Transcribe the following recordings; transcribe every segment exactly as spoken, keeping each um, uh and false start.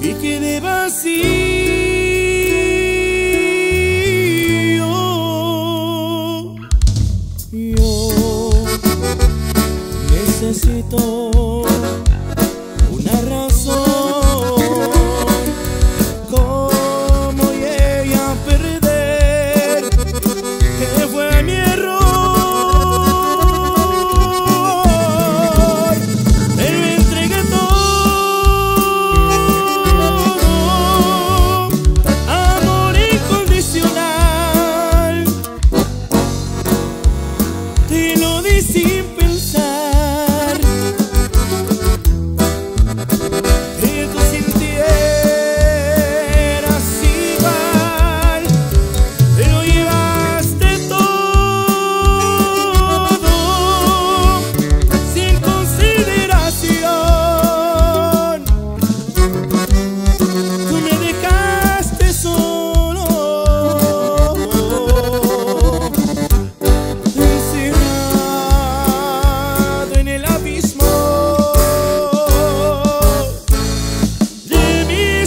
y quedé vacío. Yo necesito una razón como ella perder, que fue mi error. Él me entregué todo, amor incondicional, te lo di sin pensar, que tú sintieras igual, te lo llevaste todo sin consideración. Tú me dejaste solo, encerrado en el abismo de mi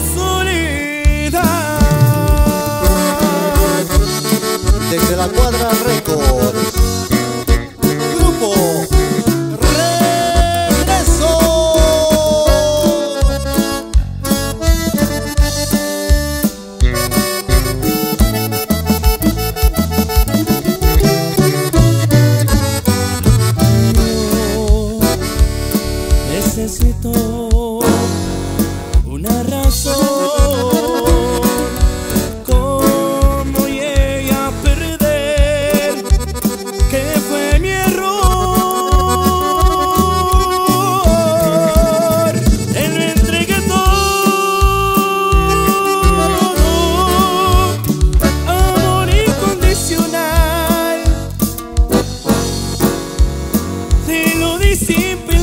soledad. Desde la Cuadra Records, Grupo Regreso. Yo necesito una razón como ella perder, que fue mi error. Él me entregué todo, amor incondicional, te lo di sin pensar.